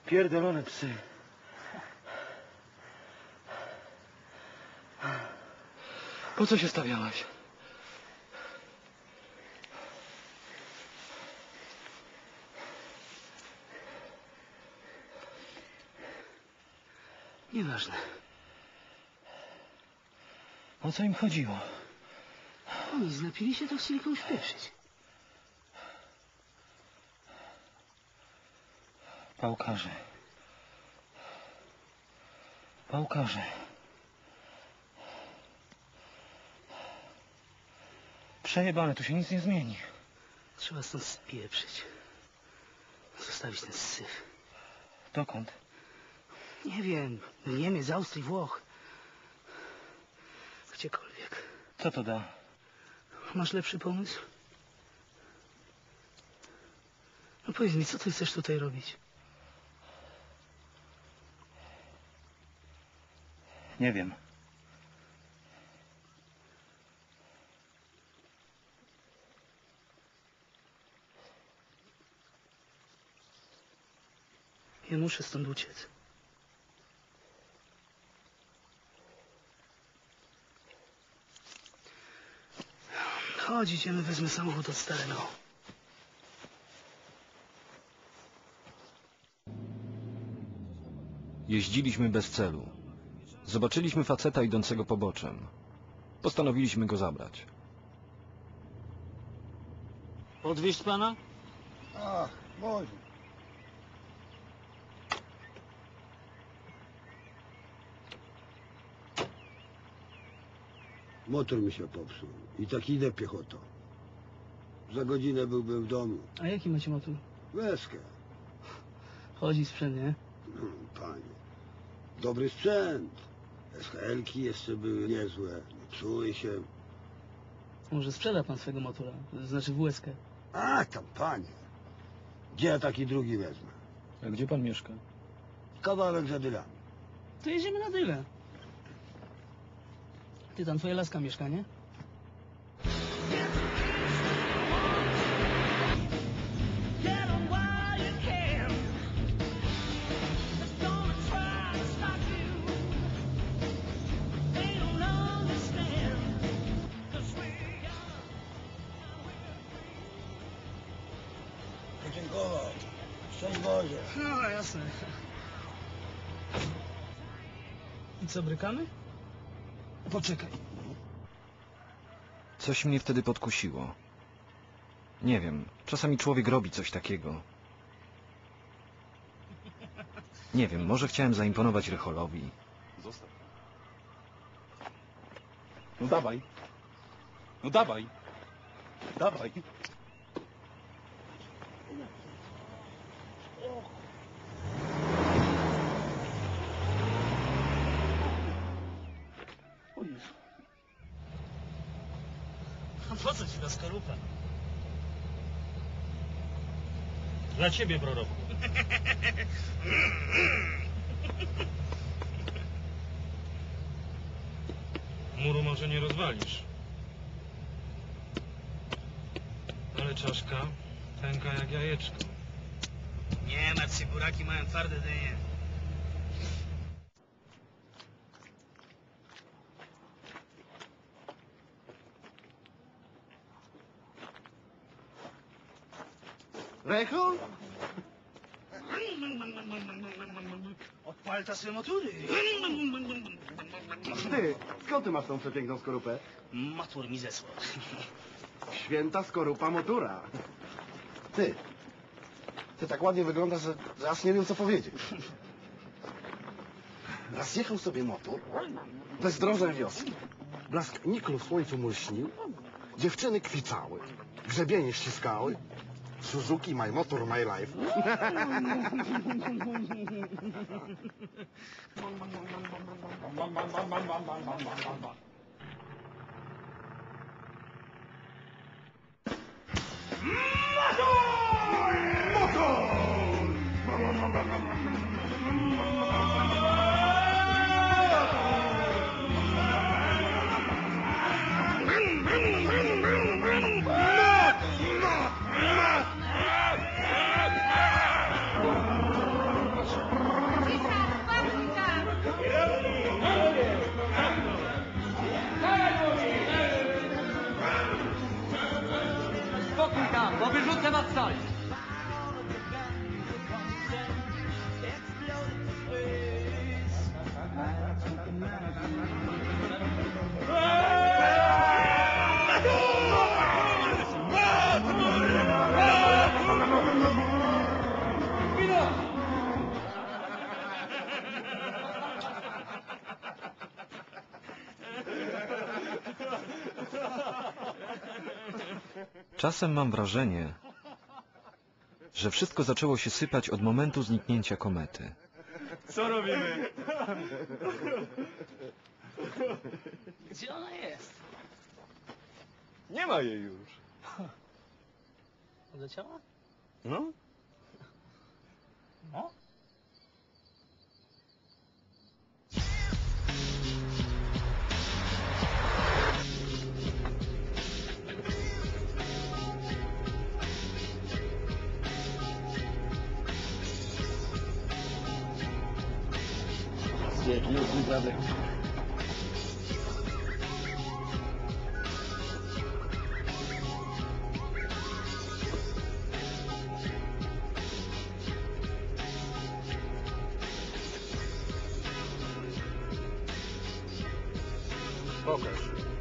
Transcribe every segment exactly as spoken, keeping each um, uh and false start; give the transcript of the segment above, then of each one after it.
Pierdolone psy. Po co się stawiałaś? Nieważne. O co im chodziło? Oni znapili się, to chcieli komuś wpieprzyć. Pałkarze. Pałkarze. Przejebane, tu się nic nie zmieni. Trzeba stąd spieprzyć. Zostawić ten syf. Dokąd? Nie wiem. Do Niemiec, Austrii, Włoch. Gdziekolwiek. Co to da? Masz lepszy pomysł? No powiedz mi, co ty chcesz tutaj robić? Nie wiem. Ja muszę stąd uciec. Chodź, idziemy, wezmę samochód od starego. Jeździliśmy bez celu. Zobaczyliśmy faceta idącego poboczem. Postanowiliśmy go zabrać. Podwieźć pana? Ach, może. Motor mi się popsuł i tak idę piechotą. Za godzinę byłbym w domu. A jaki macie motor? Łezkę. Chodzi sprzęt, nie? No, panie. Dobry sprzęt. S H L-ki jeszcze były niezłe. Nie psuły się. Może sprzeda pan swego motora, to znaczy W S K. A, tam panie. Gdzie ja taki drugi wezmę? A gdzie pan mieszka? Kawałek za dylami. To jedziemy na tyle. Ty, tam twoja laska mieszka, nie? Podziękował. Szczęść Boże. No, jasne. I co, brykamy? Poczekaj. Coś mnie wtedy podkusiło. Nie wiem, czasami człowiek robi coś takiego. Nie wiem, może chciałem zaimponować Rycholowi. Zostaw. No dawaj. No dawaj. Dawaj. O Jezu. A po co ci ta skorupa? Dla ciebie, proroku. Muru może nie rozwalisz. Ale czaszka pęka jak jajeczko. Nie martw się, buraki mają twarde D N A. Rechol? Odpal ta swe motory. Ty, skąd ty masz tą przepiękną skorupę? Motor mi zesłał. Święta skorupa motura. Ty, ty tak ładnie wyglądasz, że, że aż nie wiem co powiedzieć. Raz jechał sobie motor, bezdrożne wioski. Blask niklu w słońcu mulśnił, dziewczyny kwiczały, grzebienie ściskały. Suzuki, my motor, my life. Czasem mam wrażenie, że wszystko zaczęło się sypać od momentu zniknięcia komety. Co robimy? Gdzie ona jest? Nie ma jej już. Odleciała? No? No. Świetny zadek. Pokaż.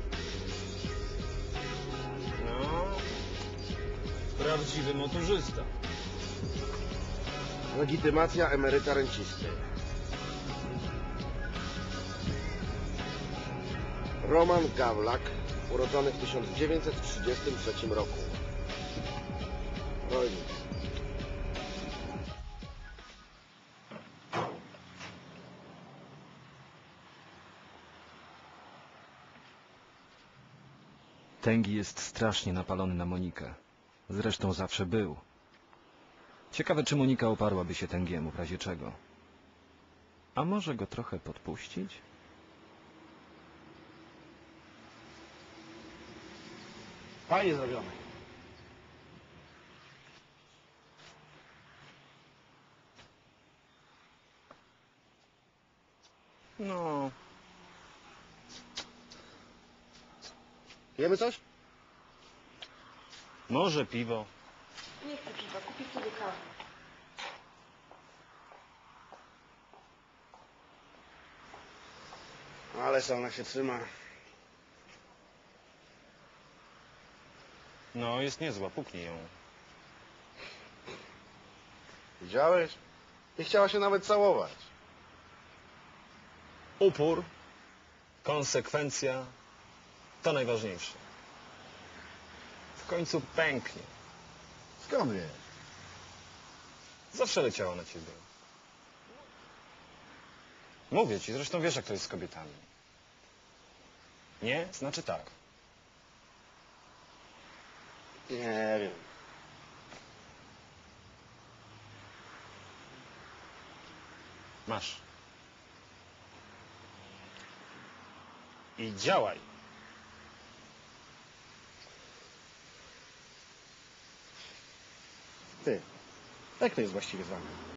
No. Prawdziwy motorzysta. Legitymacja emeryta rencisty. Roman Gawlak, urodzony w tysiąc dziewięćset trzydziestym trzecim roku. Rolnik. Tęgi jest strasznie napalony na Monikę. Zresztą zawsze był. Ciekawe, czy Monika oparłaby się Tęgiemu w razie czego. A może go trochę podpuścić? Fajnie zrobione. No. Jemy coś? Może piwo. Nie chcę piwa, kupię sobie kawę. Ale se ona się trzyma. No, jest niezła, puknij ją. Widziałeś? Nie chciała się nawet całować. Upór, konsekwencja, to najważniejsze. W końcu pęknie. Skąd wiesz? Zawsze leciała na ciebie. Mówię ci, zresztą wiesz, jak to jest z kobietami. Nie? Znaczy tak. Nie wiem. Masz. I działaj. Ty, jak to jest właściwie z wami?